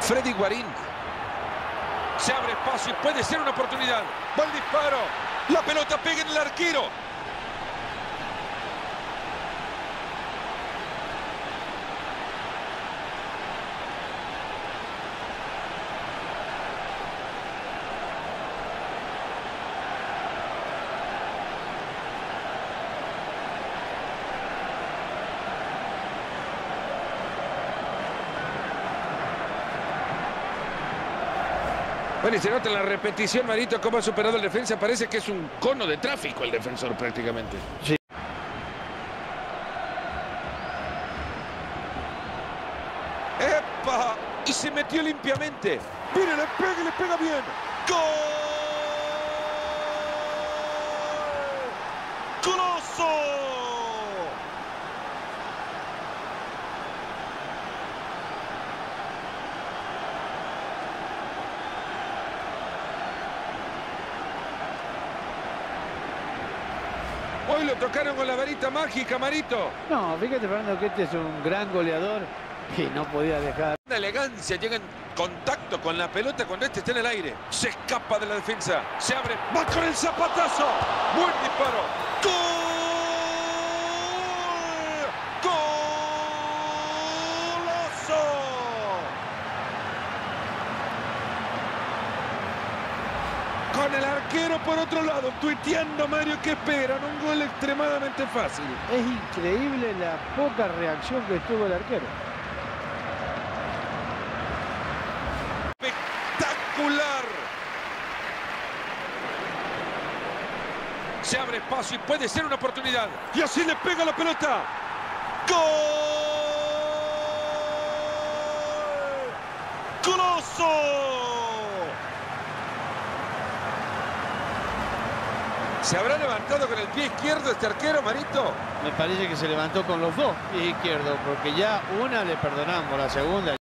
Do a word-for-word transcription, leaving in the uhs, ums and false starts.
Freddy Guarín. Se abre espacio y puede ser una oportunidad. Va el disparo. La pelota pega en el arquero. Bueno, y se nota en la repetición, Marito, cómo ha superado el defensa. Parece que es un cono de tráfico el defensor prácticamente. Sí. ¡Epa! Y se metió limpiamente. Mire, le pega y le pega bien. ¡Gol! ¡Goloso! Hoy lo tocaron con la varita mágica, Marito. No, fíjate, Fernando, que este es un gran goleador y no podía dejar. Una elegancia, llega en contacto con la pelota cuando este está en el aire. Se escapa de la defensa, se abre, va con el zapatazo. Buen disparo. ¡Gol! ¡Golazo! Con el arquero por otro lado, tuiteando Mario que esperan un gol extremadamente fácil. Es increíble la poca reacción que tuvo el arquero. Espectacular. Se abre espacio y puede ser una oportunidad. Y así le pega la pelota. ¡Gol! ¡Goloso! ¿Se habrá levantado con el pie izquierdo este arquero, Marito? Me parece que se levantó con los dos pies izquierdos, porque ya una le perdonamos, la segunda